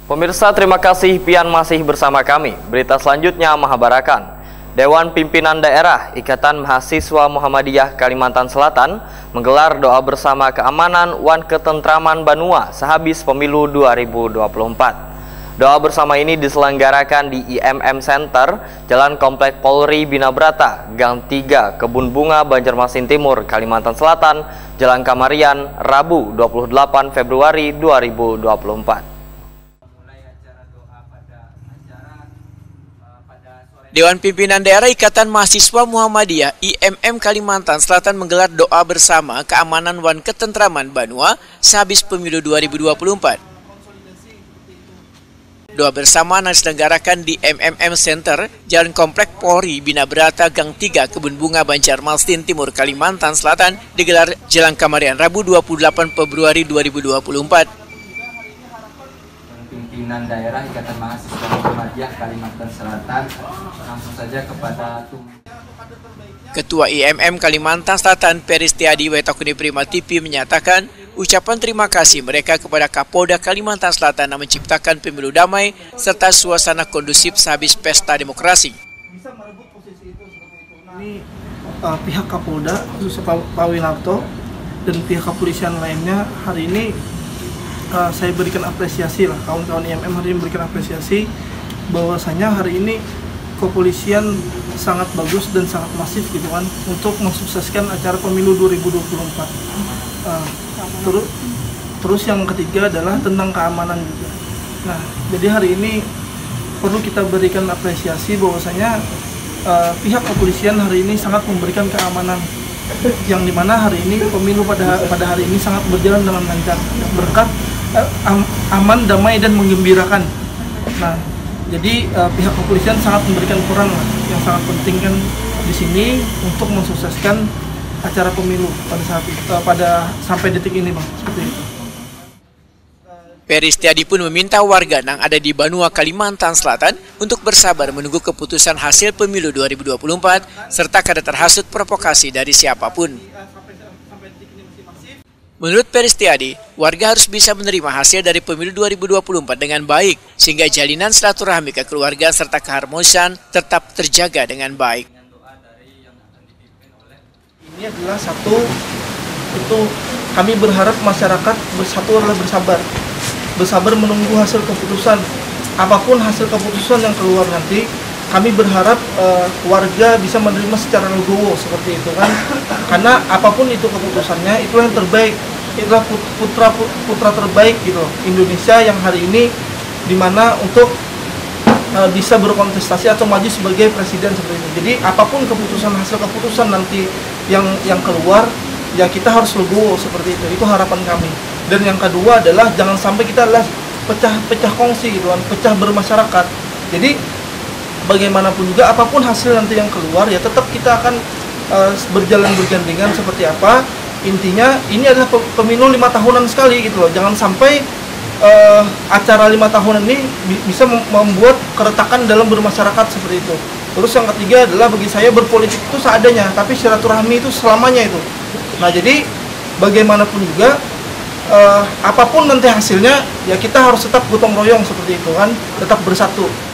Pemirsa, terima kasih pian masih bersama kami. Berita selanjutnya Mahabarakan. Dewan Pimpinan Daerah Ikatan Mahasiswa Muhammadiyah Kalimantan Selatan menggelar doa bersama keamanan wan ketentraman Banua sehabis pemilu 2024. Doa bersama ini diselenggarakan di IMM Center, Jalan Komplek Polri Bina Brata, Gang 3, Kebun Bunga, Banjarmasin Timur, Kalimantan Selatan, Jalan Kamarian, Rabu 28 Februari 2024. Dewan Pimpinan Daerah Ikatan Mahasiswa Muhammadiyah IMM Kalimantan Selatan menggelar doa bersama keamanan wan ketentraman Banua sehabis pemilu 2024. Doa bersama yang diselenggarakan di MMM Center, Jalan Komplek Polri Bina Brata, Gang 3, Kebun Bunga, Banjarmasin Timur, Kalimantan Selatan, digelar Jalan Kamarian Rabu 28 Februari 2024. Pimpinan Daerah Ikatan Mahasiswa Muhammadiyah Kalimantan Selatan langsung saja kepada Ketua IMM Kalimantan Selatan Peristiadi Wetakuni Prima TV menyatakan ucapan terima kasih mereka kepada Kapolda Kalimantan Selatan yang menciptakan pemilu damai serta suasana kondusif sehabis pesta demokrasi. Bisa merebut posisi itu seperti itu. Ini pihak Kapolda khususnya Pak Winarto dan pihak kepolisian lainnya hari ini saya berikan apresiasi lah, kawan-kawan IMM hari ini berikan apresiasi bahwasanya hari ini kepolisian sangat bagus dan sangat masif gitu kan untuk mensukseskan acara pemilu 2024. Terus yang ketiga adalah tentang keamanan juga. Nah, jadi hari ini perlu kita berikan apresiasi bahwasanya pihak kepolisian hari ini sangat memberikan keamanan yang dimana hari ini pemilu pada hari ini sangat berjalan dengan lancar berkat aman, damai, dan menggembirakan. Nah, jadi pihak kepolisian sangat memberikan peran yang sangat penting kan di sini untuk mensukseskan acara pemilu pada sampai detik ini, Bang. Seperti itu. Peristiadi pun meminta warga yang ada di Banua, Kalimantan Selatan untuk bersabar menunggu keputusan hasil pemilu 2024 serta kada terhasut provokasi dari siapapun. Menurut Peristiadi, warga harus bisa menerima hasil dari pemilu 2024 dengan baik, sehingga jalinan silaturahmi kekeluargaan serta keharmonisan tetap terjaga dengan baik. Ini adalah itu kami berharap masyarakat bersatu adalah bersabar menunggu hasil keputusan. Apapun hasil keputusan yang keluar nanti, kami berharap warga bisa menerima secara legowo seperti itu kan, karena apapun itu keputusannya itu yang terbaik, itulah putra terbaik gitu Indonesia yang hari ini dimana untuk bisa berkontestasi atau maju sebagai presiden seperti itu. Jadi apapun hasil keputusan nanti yang keluar ya kita harus legowo seperti itu harapan kami. Dan yang kedua adalah jangan sampai kita pecah kongsi gitu kan, pecah bermasyarakat. Jadi bagaimanapun juga apapun hasil nanti yang keluar ya tetap kita akan berjalan bergandengan seperti apa. Intinya ini adalah pemilu 5 tahunan sekali gitu loh. Jangan sampai acara 5 tahunan ini bisa membuat keretakan dalam bermasyarakat seperti itu. Terus yang ketiga adalah bagi saya berpolitik itu seadanya, tapi silaturahmi itu selamanya itu. Nah, jadi bagaimanapun juga apapun nanti hasilnya ya kita harus tetap gotong royong seperti itu kan, tetap bersatu.